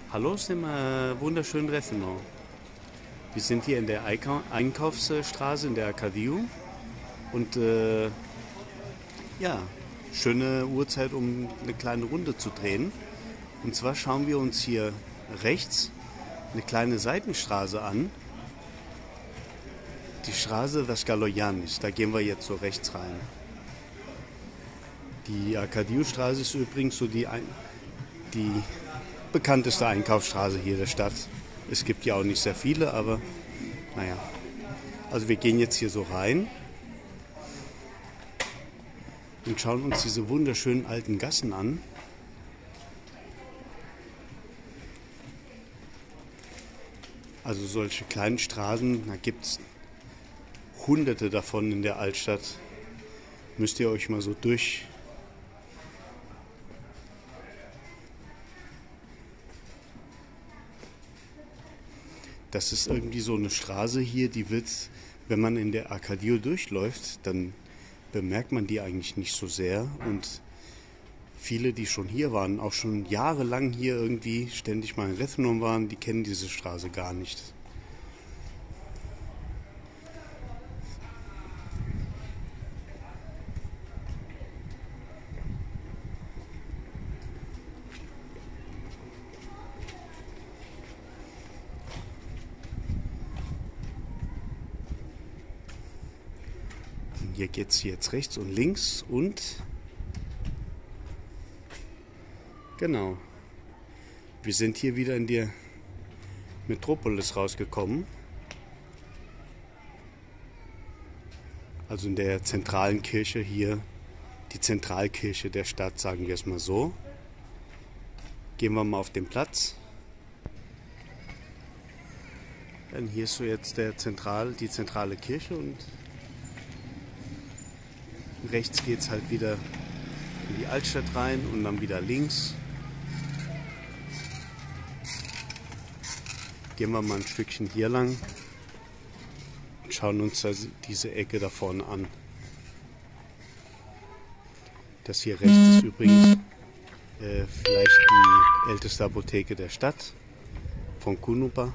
Hallo aus dem wunderschönen Restaurant. Wir sind hier in der Einkaufsstraße in der Arcadiu und ja, schöne Uhrzeit, um eine kleine Runde zu drehen. Und zwar schauen wir uns hier rechts eine kleine Seitenstraße an, die Straße das Galoyanis. Da gehen wir jetzt so rechts rein. Die Arcadiu-Straße ist übrigens so die bekannteste Einkaufsstraße hier der Stadt. Es gibt ja auch nicht sehr viele, aber naja. Also wir gehen jetzt hier so rein und schauen uns diese wunderschönen alten Gassen an. Also solche kleinen Straßen, da gibt es hunderte davon in der Altstadt. Müsst ihr euch mal so durch. Das ist irgendwie so eine Straße hier, die wird, wenn man in der Arcadiu durchläuft, dann bemerkt man die eigentlich nicht so sehr. Und viele, die schon hier waren, auch schon jahrelang hier irgendwie ständig mal in Rethymnon waren, die kennen diese Straße gar nicht. Hier geht es jetzt rechts und links und genau, wir sind hier wieder in die Metropolis rausgekommen, also in der zentralen Kirche hier, die Zentralkirche der Stadt, sagen wir es mal so. Gehen wir mal auf den Platz. Dann hier ist so jetzt die zentrale Kirche und rechts geht es halt wieder in die Altstadt rein und dann wieder links. Gehen wir mal ein Stückchen hier lang und schauen uns diese Ecke da vorne an. Das hier rechts ist übrigens vielleicht die älteste Apotheke der Stadt von Cunupa.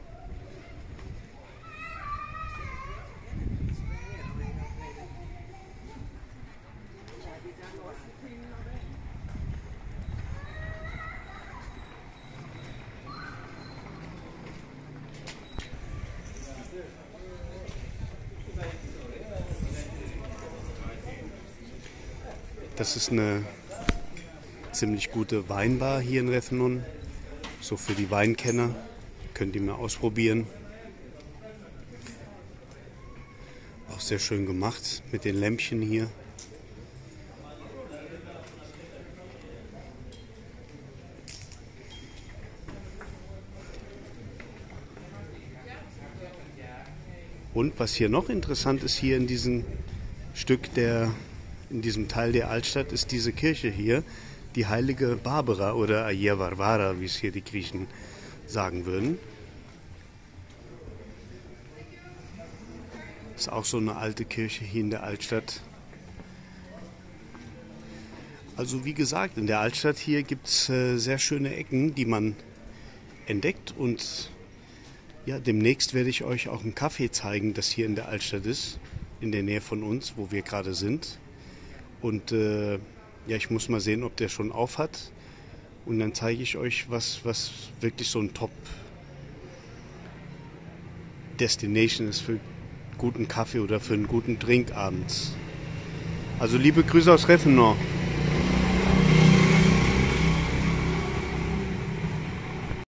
Das ist eine ziemlich gute Weinbar hier in Rethymnon. So für die Weinkenner. Könnt ihr mal ausprobieren. Auch sehr schön gemacht mit den Lämpchen hier. Und was hier noch interessant ist, hier in diesem in diesem Teil der Altstadt, ist diese Kirche hier, die heilige Barbara oder Aia Varvara, wie es hier die Griechen sagen würden. Ist auch so eine alte Kirche hier in der Altstadt. Also wie gesagt, in der Altstadt hier gibt es sehr schöne Ecken, die man entdeckt, und ja, demnächst werde ich euch auch ein Café zeigen, das hier in der Altstadt ist, in der Nähe von uns, wo wir gerade sind. Und ja, ich muss mal sehen, ob der schon auf hat. Und dann zeige ich euch, was wirklich so ein Top-Destination ist für guten Kaffee oder für einen guten Drink abends. Also liebe Grüße aus Rethymnon.